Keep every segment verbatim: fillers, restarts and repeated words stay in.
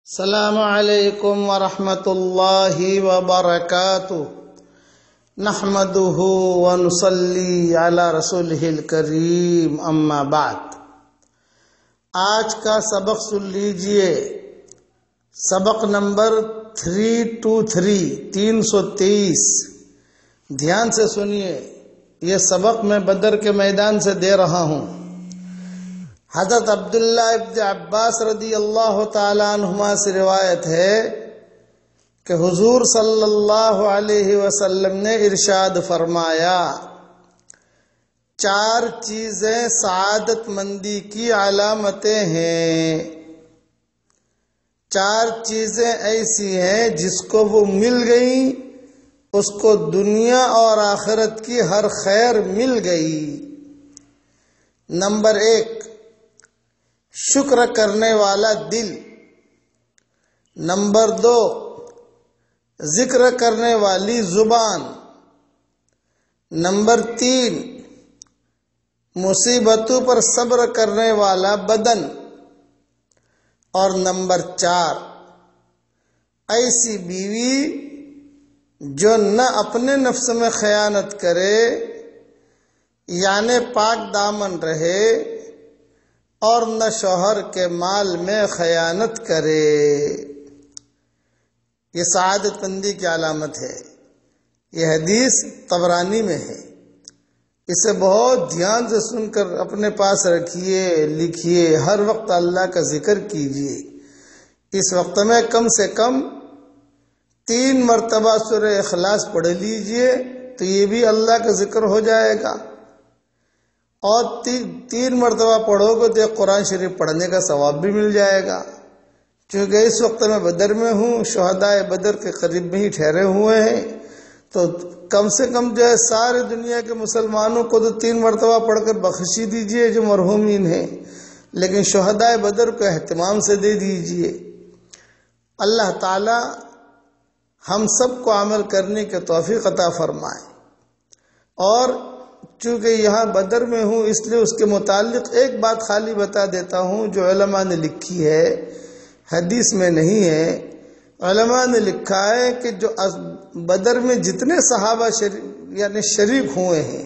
السلام علیکم ورحمۃ اللہ وبرکاتہ نحمده ونصلی علی رسولہ الکریم اما بعد۔ آج کا سبق سن لیجئے، سبق نمبر تین سو تیئیس تین سو تیئیس دھیان سے سنیے، یہ سبق میں بدر کے میدان سے دے رہا ہوں۔ حضرت عبداللہ ابن عباس رضی اللہ تعالیٰ عنہما سے روایت ہے کہ حضور صلی اللہ علیہ وسلم نے ارشاد فرمایا، چار چیزیں سعادت مندی کی علامتیں ہیں۔ چار چیزیں ایسی ہیں جس کو وہ مل گئیں اس کو دنیا اور آخرت کی ہر خیر مل گئی۔ نمبر ایک، شکر کرنے والا دل۔ نمبر دو، ذکر کرنے والی زبان۔ نمبر تین، مصیبتوں پر صبر کرنے والا بدن۔ اور نمبر چار، ایسی بیوی جو نہ اپنے نفس میں خیانت کرے یعنی پاک دامن رہے اور نہ شوہر کے مال میں خیانت کرے۔ یہ سعادت مندی کی علامت ہے۔ یہ حدیث طبرانی میں ہے۔ اسے بہت دھیان سے سن کر اپنے پاس رکھیے، لکھیے، ہر وقت اللہ کا ذکر کیجیے۔ اس وقت میں کم سے کم تین مرتبہ سورہ اخلاص پڑھ لیجیے تو یہ بھی اللہ کا ذکر ہو جائے گا، اور تین تین مرتبہ پڑھو گے تو قرآن شریف پڑھنے کا ثواب بھی مل جائے گا۔ چونکہ اس وقت میں بدر میں ہوں، شہدائے بدر کے قریب میں ہی ٹھہرے ہوئے ہیں، تو کم سے کم جو ہے سارے دنیا کے مسلمانوں کو تو تین مرتبہ پڑھ کر بخشی دیجئے جو مرحومین ہیں، لیکن شہدائے بدر کو اہتمام سے دے دیجئے۔ اللہ تعالی ہم سب کو عمل کرنے کے توفیق عطا فرمائے۔ اور چونکہ یہاں بدر میں ہوں اس لیے اس کے متعلق ایک بات خالی بتا دیتا ہوں جو علماء نے لکھی ہے، حدیث میں نہیں ہے۔ علماء نے لکھا ہے کہ جو بدر میں جتنے صحابہ شریک یعنی شریک ہوئے ہیں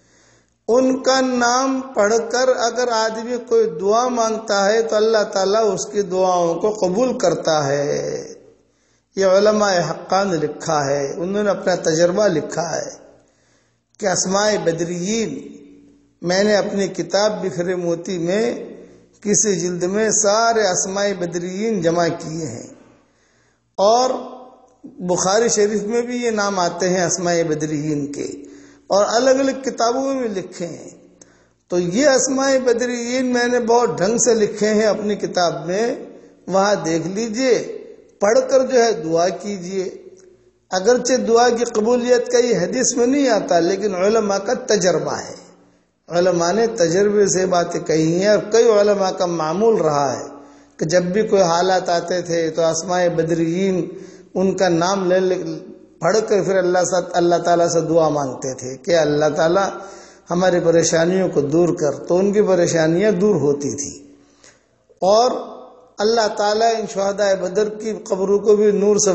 ان کا نام پڑھ کر اگر آدمی کوئی دعا مانگتا ہے تو اللہ تعالیٰ اس کی دعاؤں کو قبول کرتا ہے۔ یہ علماء حقہ نے لکھا ہے، انہوں نے اپنا تجربہ لکھا ہے کہ اسماء بدریین، میں نے اپنی کتاب بکھرے موتی میں کسی جلد میں سارے اسماء بدریین جمع کیے ہیں، اور بخاری شریف میں بھی یہ نام آتے ہیں اسماء بدریین کے، اور الگ الگ کتابوں میں بھی لکھے ہیں۔ تو یہ اسماء بدریین میں نے بہت ڈھنگ سے لکھے ہیں اپنی کتاب میں، وہاں دیکھ لیجئے، پڑھ کر جو ہے دعا کیجئے۔ اگرچہ دعا کی قبولیت کا یہ حدیث میں نہیں آتا، لیکن علماء کا تجربہ ہے، علماء نے تجربے سے باتیں کہی ہیں، اور کئی علماء کا معمول رہا ہے کہ جب بھی کوئی حالات آتے تھے تو اسماء بدریین ان کا نام لے پڑھ کر پھر اللہ سے اللہ تعالیٰ سے دعا مانگتے تھے کہ اللہ تعالیٰ ہماری پریشانیوں کو دور کر، تو ان کی پریشانیاں دور ہوتی تھی۔ اور اللہ تعالیٰ ان شہداء بدر کی قبروں کو بھی نور سے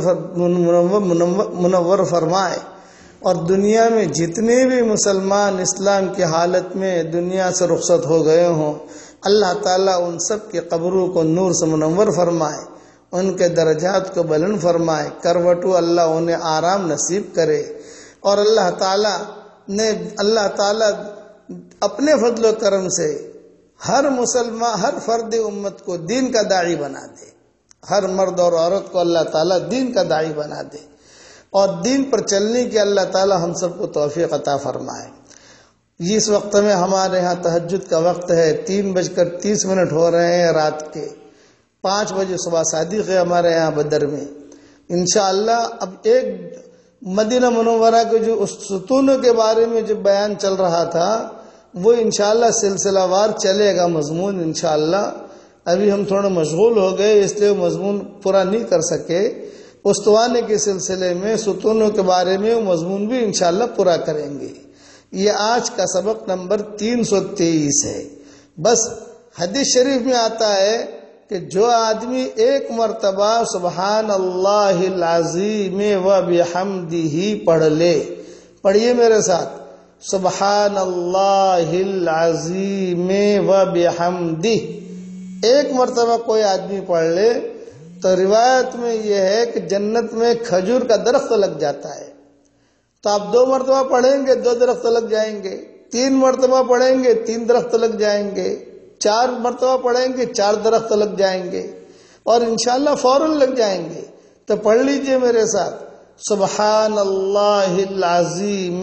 منور فرمائے، اور دنیا میں جتنے بھی مسلمان اسلام کی حالت میں دنیا سے رخصت ہو گئے ہوں، اللہ تعالیٰ ان سب کی قبروں کو نور سے منور فرمائے، ان کے درجات کو بلند فرمائے، کروٹو اللہ انہیں آرام نصیب کرے، اور اللہ تعالیٰ نے اللہ تعالیٰ اپنے فضل و کرم سے ہر مسلمان ہر فرد امت کو دین کا داعی بنا دے، ہر مرد اور عورت کو اللہ تعالیٰ دین کا داعی بنا دے، اور دین پر چلنے کی اللہ تعالیٰ ہم سب کو توفیق عطا فرمائے۔ اس وقت میں ہمارے ہاں تہجد کا وقت ہے، تین بج کر تیس منٹ ہو رہے ہیں رات کے، پانچ بجے صبح صادق ہے ہمارے یہاں بدر میں انشاءاللہ۔ اب ایک مدینہ منورہ کے جو اس ستونوں کے بارے میں جو بیان چل رہا تھا وہ انشاءاللہ سلسلہ وار چلے گا مضمون انشاءاللہ۔ ابھی ہم تھوڑا مشغول ہو گئے اس لیے مضمون پورا نہیں کر سکے۔ استوانے کے سلسلے میں ستونوں کے بارے میں وہ مضمون بھی انشاءاللہ پورا کریں گے۔ یہ آج کا سبق نمبر تین سو تیئیس ہے۔ بس حدیث شریف میں آتا ہے کہ جو آدمی ایک مرتبہ سبحان اللہ العظیم و بحمدہ پڑھ لے، پڑھیے میرے ساتھ، سبحان اللہ العظیم و بحمدہ، ایک مرتبہ کوئی آدمی پڑھ لے تو روایت میں یہ ہے کہ جنت میں کھجور کا درخت لگ جاتا ہے۔ تو آپ دو مرتبہ پڑھیں گے دو درخت لگ جائیں گے، تین مرتبہ پڑھیں گے تین درخت لگ جائیں گے، چار مرتبہ پڑھیں گے چار درخت لگ جائیں گے، اور انشاءاللہ فوراً لگ جائیں گے۔ تو پڑھ لیجئے میرے ساتھ، سبحان اللہ العظیم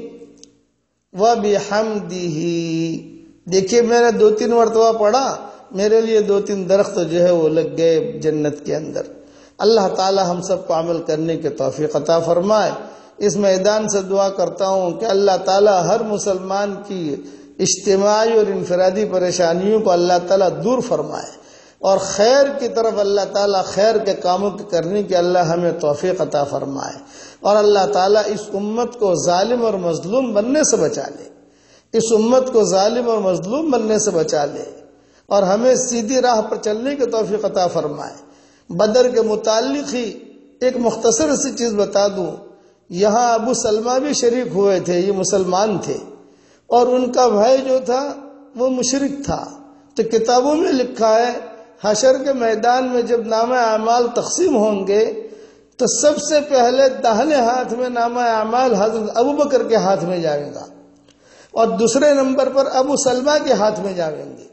و بحمدہ۔ دیکھیے میں نے دو تین مرتبہ پڑھا، میرے لیے دو تین درخت جو ہے وہ لگ گئے جنت کے اندر۔ اللہ تعالی ہم سب کو عمل کرنے کے توفیق عطا فرمائے۔ اس میدان سے دعا کرتا ہوں کہ اللہ تعالی ہر مسلمان کی اجتماعی اور انفرادی پریشانیوں کو اللہ تعالیٰ دور فرمائے، اور خیر کی طرف اللہ تعالیٰ خیر کے کاموں کے کرنے کی اللہ ہمیں توفیق عطا فرمائے، اور اللہ تعالیٰ اس امت کو ظالم اور مظلوم بننے سے بچا لے، اس امت کو ظالم اور مظلوم بننے سے بچا لے، اور ہمیں سیدھی راہ پر چلنے کی توفیق عطا فرمائے۔ بدر کے متعلق ہی ایک مختصر سی چیز بتا دوں، یہاں ابو سلمہ بھی شریک ہوئے تھے، یہ مسلمان تھے، اور ان کا بھائی جو تھا وہ مشرک تھا۔ تو کتابوں میں لکھا ہے حشر کے میدان میں جب نامہ اعمال تقسیم ہوں گے تو سب سے پہلے داہنے ہاتھ میں نامہ اعمال حضرت ابو بکر کے ہاتھ میں جائے گا، اور دوسرے نمبر پر ابو سلمہ کے ہاتھ میں جائیں گے،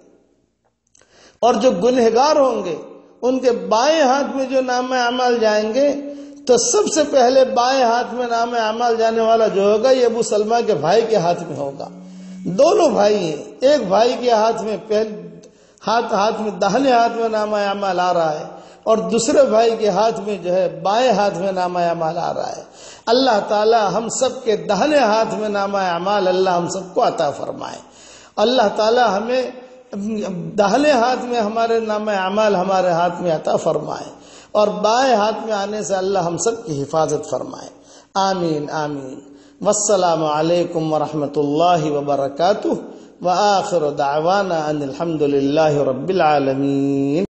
اور جو گنہگار ہوں گے ان کے بائیں ہاتھ میں جو نامہ اعمال جائیں گے تو سب سے پہلے بائیں ہاتھ میں نامہ اعمال جانے والا جو ہوگا یہ ابو سلمہ کے بھائی کے ہاتھ میں ہوگا۔ دونوں بھائی ہیں، ایک بھائی کے ہاتھ میں پہلے ہاتھ ہاتھ میں داہنے ہاتھ میں نامہ اعمال آ رہا ہے، اور دوسرے بھائی کے ہاتھ میں جو ہے بائیں ہاتھ میں نامہ اعمال آ رہا ہے۔ اللہ تعالی ہم سب کے داہنے ہاتھ میں نامہ اعمال اللہ ہم سب کو عطا فرمائے۔ اللہ تعالی ہمیں داہنے ہاتھ میں ہمارے نامہ اعمال ہمارے ہاتھ میں عطا فرمائے، اور بائیں ہاتھ میں آنے سے اللہ ہم سب کی حفاظت فرمائے۔ آمین آمین۔ والسلام علیکم ورحمۃ اللہ وبرکاتہ، وآخر دعوانا ان الحمد للہ رب العالمین۔